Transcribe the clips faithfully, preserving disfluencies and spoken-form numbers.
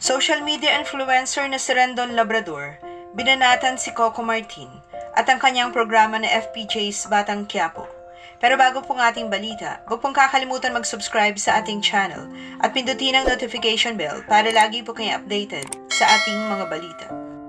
Social media influencer na si Rendon Labrador, binanatan si Coco Martin at ang kanyang programa na F P J's Batang Quiapo. Pero bago pong ating balita, huwag pong kakalimutan mag-subscribe sa ating channel at pindutin ang notification bell para lagi po kayo updated sa ating mga balita.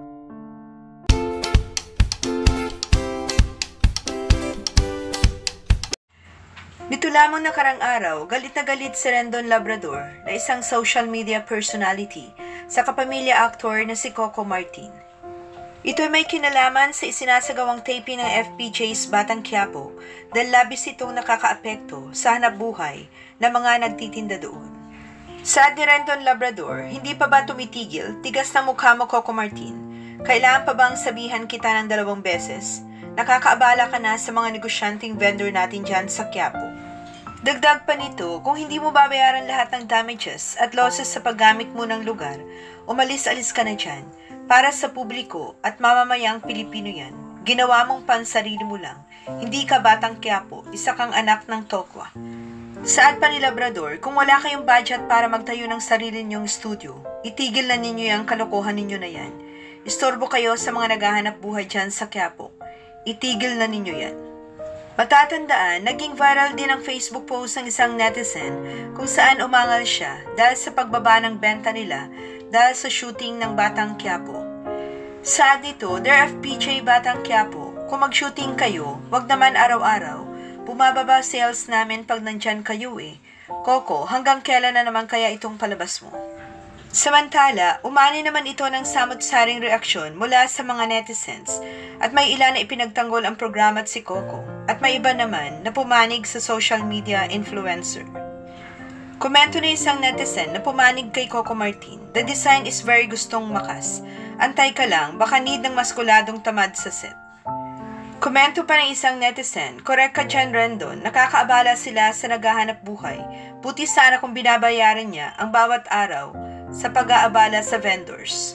Nito lamang nakarang araw, galit na galit si Rendon Labrador na isang social media personality sa kapamilya aktor na si Coco Martin. Ito ay may kinalaman sa isinasagawang taping ng F P J's Batang Quiapo dahil labis itong nakakaapekto sa hanapbuhay ng mga nagtitinda doon. Saad ni Rendon Labrador, hindi pa ba tumitigil, tigas na mukha mo Coco Martin? Kailangan pa bang sabihan kita ng dalawang beses? Nakakaabala ka na sa mga negosyanteng vendor natin dyan sa Quiapo. Dagdag pa nito, kung hindi mo babayaran lahat ng damages at losses sa paggamit mo ng lugar, umalis-alis ka na dyan. Para sa publiko at mamamayang Pilipino yan, ginawa mong pansarili mo lang. Hindi ka Batang Quiapo, isa kang anak ng tokwa. Saad pa ni Labrador, kung wala kayong budget para magtayo ng sarili ninyong studio, itigil na ninyo yung kalokohan ninyo na yan. Istorbo kayo sa mga naghahanap buhay dyan sa Quiapo. Itigil na ninyo yan. Matatandaan, naging viral din ang Facebook post ng isang netizen kung saan umangal siya dahil sa pagbaba ng benta nila dahil sa shooting ng Batang Quiapo. Saad nito, Dear F P J Batang Quiapo, kung mag-shooting kayo, wag naman araw-araw. Bumababa sales namin pag nandyan kayo eh. Coco, hanggang kailan na naman kaya itong palabas mo? Samantala, umani naman ito ng samot-saring reaksyon mula sa mga netizens at may ilan na ipinagtanggol ang programa at si Coco at may iba naman na pumanig sa social media influencer. Komento na isang netizen na pumanig kay Coco Martin, the design is very gustong makas. Antay ka lang, baka need ng maskuladong tamad sa set. Komento pa ng isang netizen, correct ka dyan Rendon, nakakaabala sila sa naghahanap buhay. Buti sana kung binabayaran niya ang bawat araw sa pag-aabala sa vendors.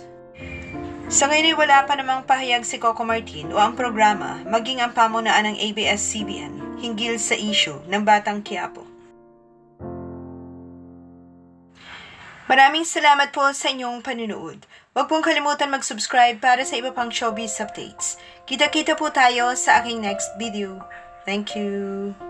Sa ngayon ay wala pa namang pahayag si Coco Martin o ang programa maging ang pamunaan ng A B S C B N hinggil sa issue ng Batang Quiapo. Maraming salamat po sa inyong panunood. Huwag pong kalimutan mag-subscribe para sa iba pang showbiz updates. Kita-kita po tayo sa aking next video. Thank you!